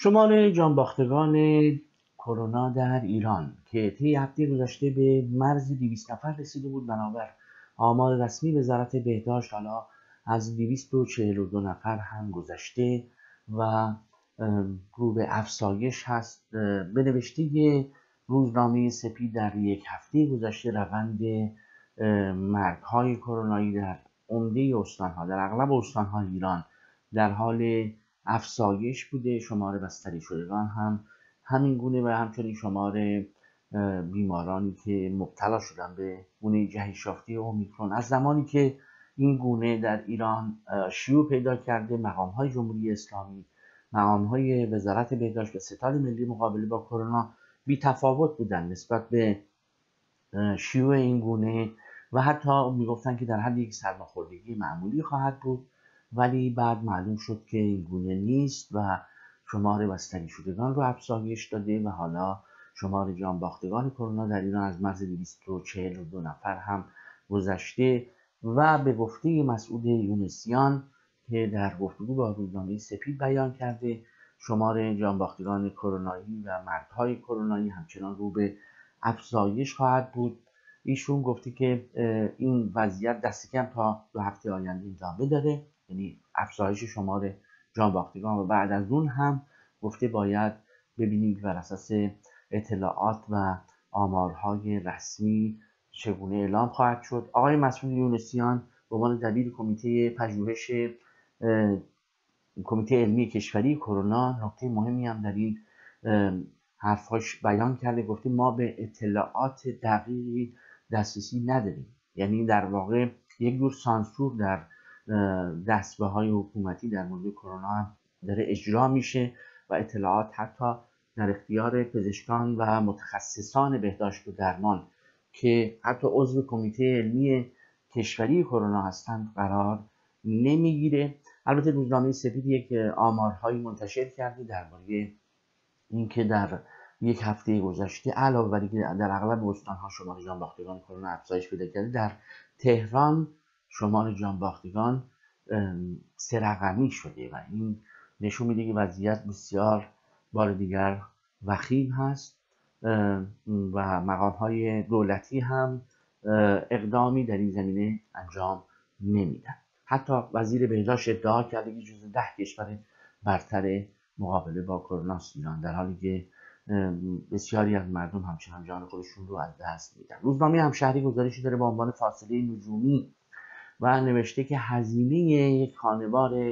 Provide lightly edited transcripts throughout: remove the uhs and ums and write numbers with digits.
شمار جانباختگان کرونا در ایران که طی هفته گذشته به مرز 200 نفر رسیده بود، بنابر آمار رسمی وزارت بهداشت حالا از 242 نفر هم گذشته و رو به افزایش هست. به نوشته روزنامه سپید در یک هفته گذشته روند مرگ‌های کرونایی در عمده استان‌ها، در اغلب استان‌های ایران در حال افزایش بوده. شمار بستری شدگان هم همین گونه و همچنین شمار بیمارانی که مبتلا شدن به گونه جهش یافته اومیکرون. از زمانی که این گونه در ایران شیوع پیدا کرده، مقام‌های جمهوری اسلامی، مقام‌های وزارت بهداشت و ستاد ملی مقابله با کرونا بی تفاوت بودن نسبت به شیوع این گونه و حتی میگفتن که در حد یک سرماخوردگی معمولی خواهد بود، ولی بعد معلوم شد که این گونه نیست و شمار بستری شدگان رو افزایش داده و حالا شمار جانباختگان کرونا در ایران از مرز 242 نفر هم گذشته و به گفته مسعود یونسیان که در گفتگو با روزنامه سپید بیان کرده، شمار جانباختگان کرونایی و مردهای کرونایی همچنان رو به افزایش خواهد بود. ایشون گفته که این وضعیت دست کم تا 2 هفته آینده ادامه داره، یعنی افزایش شمار جانباختگان، و بعد از اون هم گفته باید ببینیم که بر اساس اطلاعات و آمارهای رسمی چگونه اعلام خواهد شد. آقای مسعود یونسیان به عنوان دبیر کمیته پژوهش کمیته علمی کشوری کرونا نکته مهمی هم در این حرفاش بیان کرده. گفته ما به اطلاعات دقیقی دسترسی نداریم، یعنی در واقع یک جور سانسور در دستگاه‌های حکومتی در مورد کرونا داره اجرا میشه و اطلاعات حتی در اختیار پزشکان و متخصصان بهداشت و درمان که حتی عضو کمیته علمی کشوری کرونا هستند قرار نمیگیره. البته روزنامه سپید یک آمارهایی منتشر کرده درباره اینکه در یک هفته گذشته علاوه بر اینکه در اغلب استان‌ها شمار جانباختگان کرونا افزایش پیدا کرده، در تهران شمار جانباختگان 3 رقمی شده و این نشون میده که وضعیت بسیار بار دیگر وخیم هست و مقام‌های دولتی هم اقدامی در این زمینه انجام نمیدن. حتی وزیر بهداشت ادعا کرده که جزو 10 کشور برتر مقابله با کرونا است ایران، در حالی که بسیاری از مردم همچنان جان خودشون رو از دست میدن. روزنامه همشهری گزارشی داره با عنوان فاصله نجومی و نوشته که هزینه یک خانوار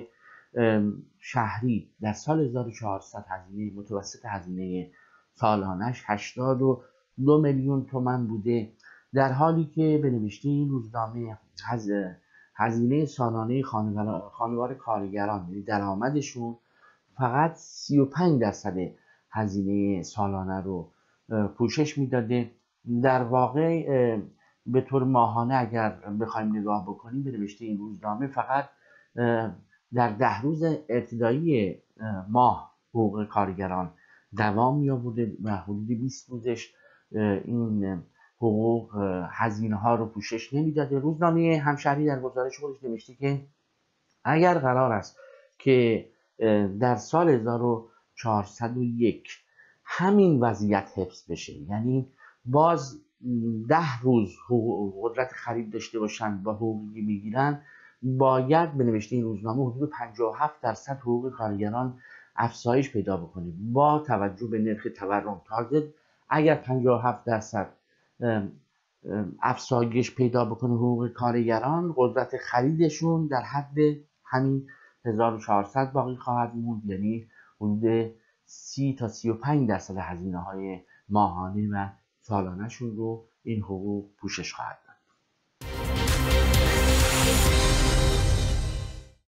شهری در سال 1400 متوسط هزینه سالانش 82 میلیون تومان بوده، در حالی که به نوشته این روزنامه هزینه سالانه خانوار کارگران، یعنی درآمدشون، فقط 35% هزینه سالانه رو پوشش میداده. در واقع به طور ماهانه اگر بخوایم نگاه بکنیم به نوشته این روزنامه فقط در 10 روز ابتدایی ماه حقوق کارگران دوام می‌آورده و حدود 20 روزش این حقوق هزینه ها رو پوشش نمیداده. روزنامه همشهری در گزارش خودش نوشته که اگر قرار است که در سال 1401 همین وضعیت حفظ بشه، یعنی باز 10 روز قدرت خرید داشته باشن با حقوقی میگیرن، باید به نوشته این روزنامه حدود 57% حقوق کارگران افزایش پیدا بکنه با توجه به نرخ تورم. تازه اگر 57% افزایش پیدا بکنه حقوق کارگران، قدرت خریدشون در حد همین 1400 باقی خواهد موند، یعنی حدود 30 تا 35% هزینه های ماهانه و سالانه شون رو این حقوق پوشش خواهد داد.